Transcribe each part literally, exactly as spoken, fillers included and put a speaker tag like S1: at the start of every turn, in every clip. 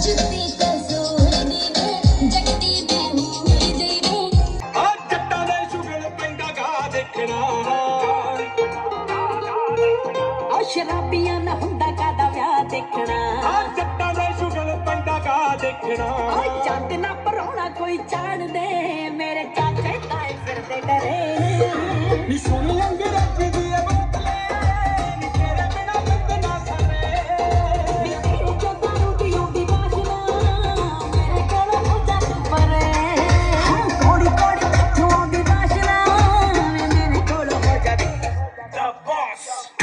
S1: शराबियां ना हुंदा कादा व्याह देखना जट्टां दे शुगल पैंदा गा देखना चंद ना परोना कोई चाड़ दे मेरे चाचे ताए फिरदे डरे नी सुनी अंग्रेजी दी बोतले नी तेरे बिना बिंद ना सरे नी तेरी जो दारू दी उंदी वासना मेरे कोल हो जा तू परे कोड़ी कोड़ी तू उंदी वासना मेरे कोल हो जा the boss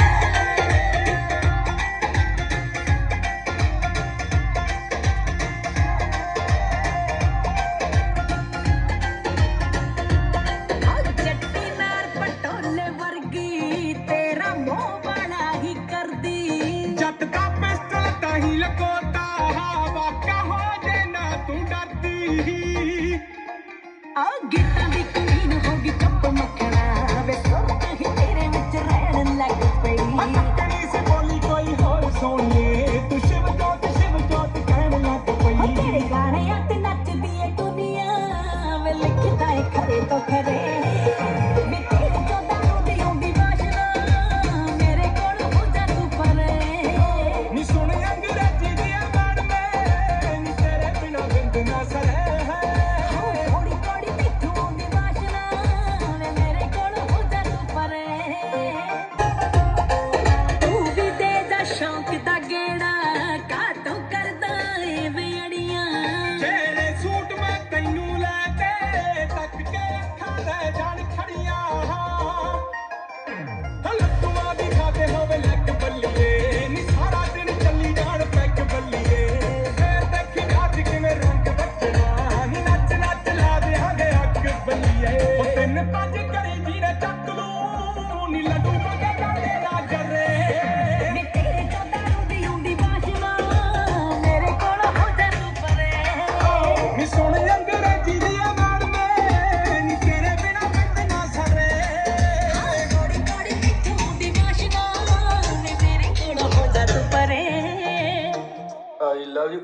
S1: गीता दी कुईन होगी चप मखना वे सोच ही तेरे विच रहन लग पई मटकड़ी से बोली कोई होर सोनिए तू शिव जोत शिव जोत कहन लग पई तेरे गाने ते नचदी है दुनिया वे लिखदा है खरे तो खरे वे तेरे जो दारू दी उंदी वासना मेरे कोल हो जा तू परे नी सुन अंग्रेजी दी बाण में नी तेरे बिना बिंद ना सरे I love you.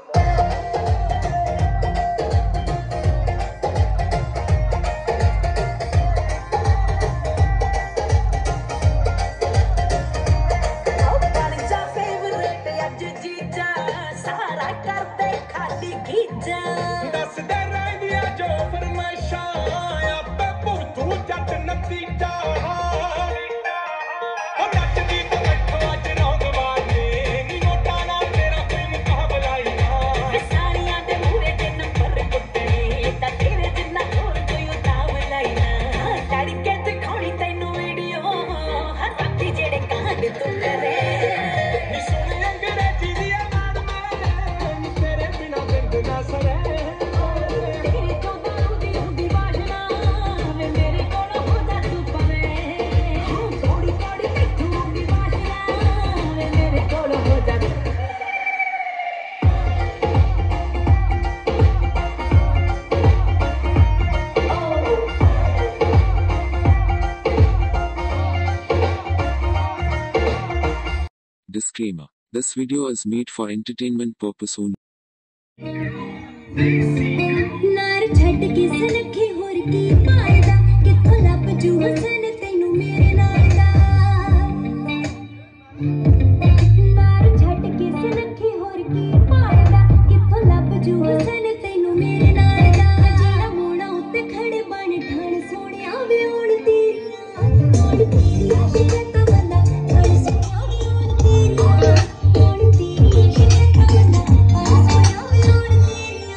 S2: Disclaimer. This video is made for entertainment purpose only.
S3: नार छड़ के सनखे होर की पायदा किथों लभ जू हसन तैनू मेरे नाल दा नार छड़ के सनखे होर की पायदा किथों लभ जू हसन तैनू मेरे नाल दा जेड़ा मोड़ा उत्ते खड़े बन ठाण सोहणिया वे हुण तेरियां हुण तेरियां शिकायतां बंदा ठाण सोहणिया वे हुण तेरियां हुण तेरियां शिकायतां बंदा ठाण सोहणिया वे हुण तेरियां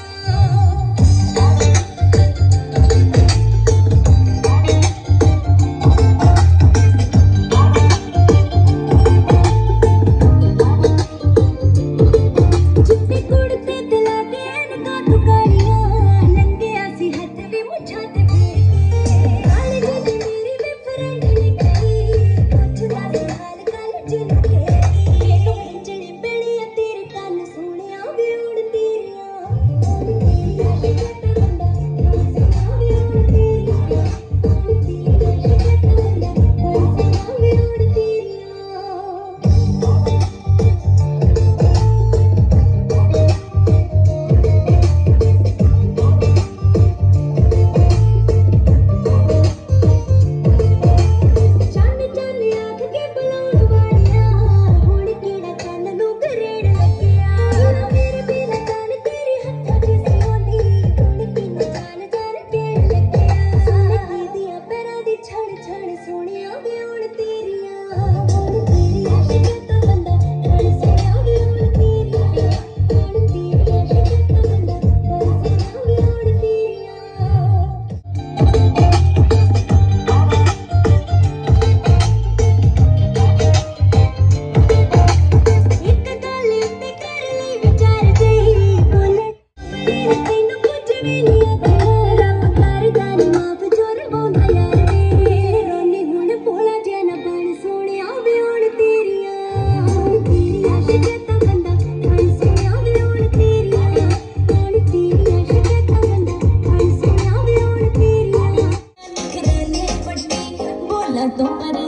S3: ਗੱਲਾਂ ਤੋਂ ਪਰੇ